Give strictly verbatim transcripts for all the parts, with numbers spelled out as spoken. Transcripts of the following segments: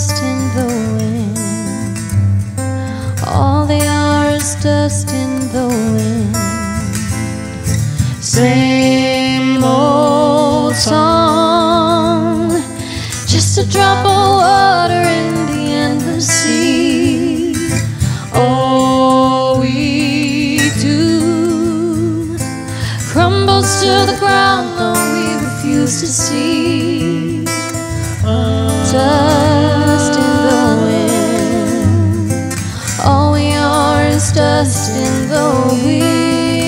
dust in the wind. All they are is dust in the wind. Same old song, just a drop of water in the endless sea. All we do crumbles to the ground, though we refuse to see. Dust in the wind. All we are is dust in the wind.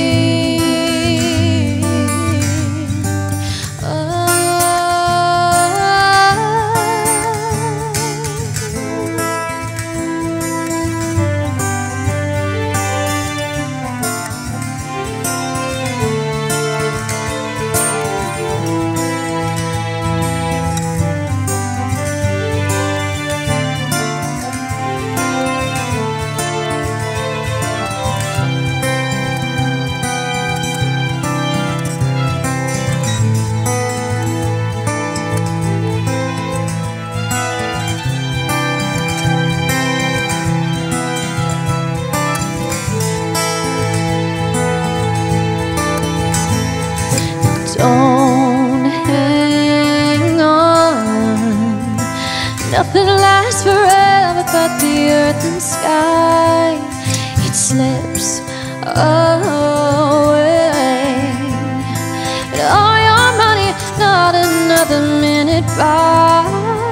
Don't hang on, nothing lasts forever but the earth and sky. It slips away, but all your money, not another minute by.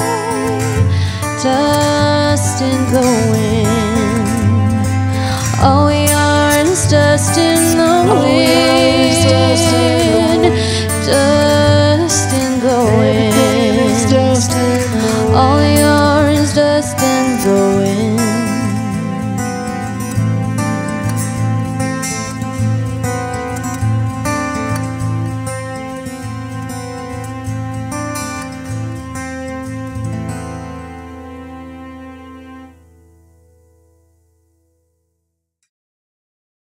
Dust in the wind. All we are is dust in the wind. Dust in the wind. All we are is dust in the wind.